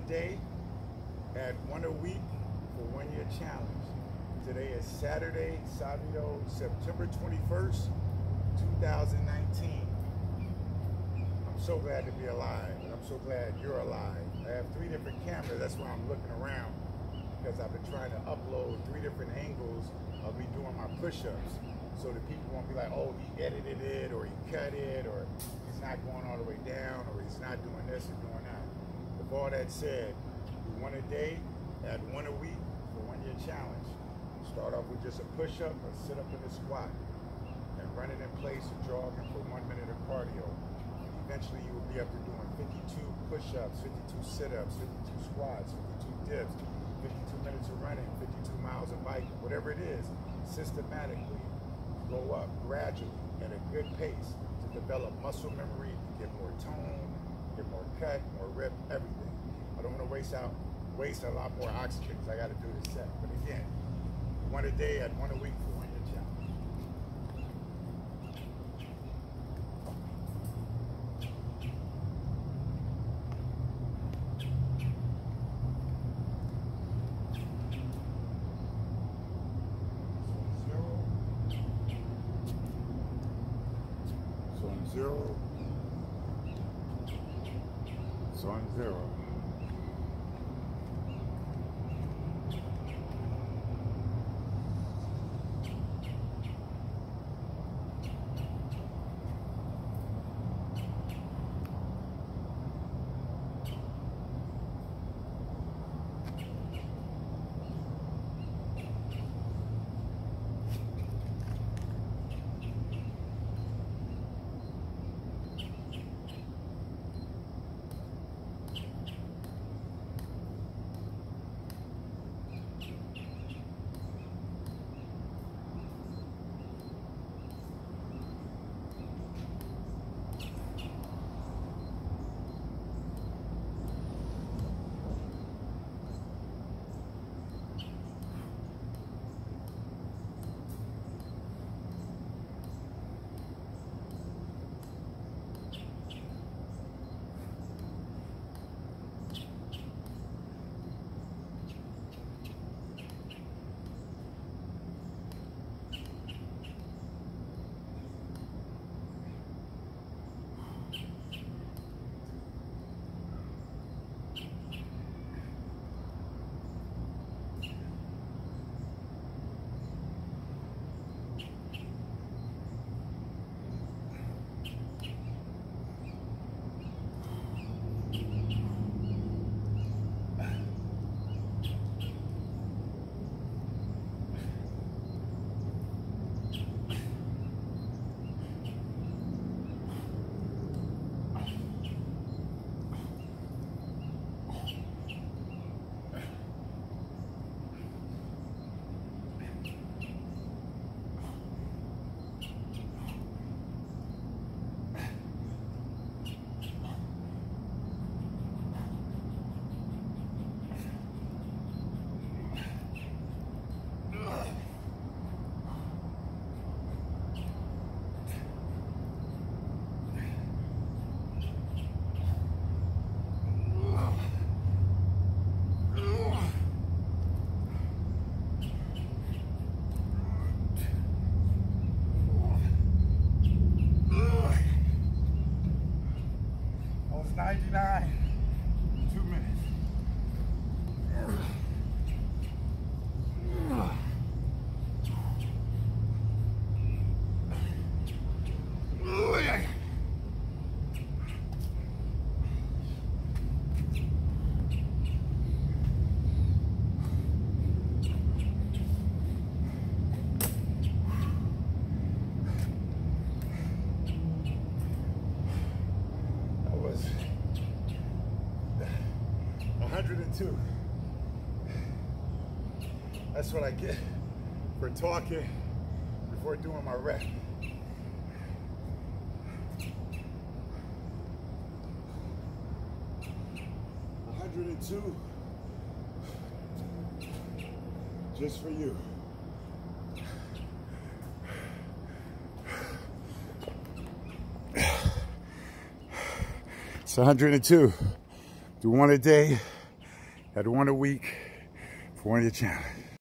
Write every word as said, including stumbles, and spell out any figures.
day at one a week for one year challenge. Today is Saturday, Sabado, September twenty-first, two thousand nineteen. I'm so glad to be alive, and I'm so glad you're alive. I have three different cameras, that's why I'm looking around, because I've been trying to upload three different angles of me doing my push-ups, so that people won't be like, oh, he edited it, or he cut it, or he's not going all the way down, or he's not doing this or doing that. With all that said, do one a day, add one a week for one year challenge. Start off with just a push-up, a sit-up and a squat, and running in place or jogging for one minute of cardio. And eventually you will be up to doing fifty-two push-ups, fifty-two sit-ups, fifty-two squats, fifty-two dips, fifty-two minutes of running, fifty-two miles of biking, whatever it is, systematically go up gradually at a good pace to develop muscle memory, to get more tone, get more cut, more rip, everything. I don't want to waste out, waste a lot more oxygen because I got to do this set. But again, one a day at one a week for one year challenge. So on zero. So on zero. ninety-nine, two minutes. one hundred two. That's what I get for talking before doing my rep. one hundred two. Just for you. It's one hundred two. Do one a day Had one a week for one year challenge.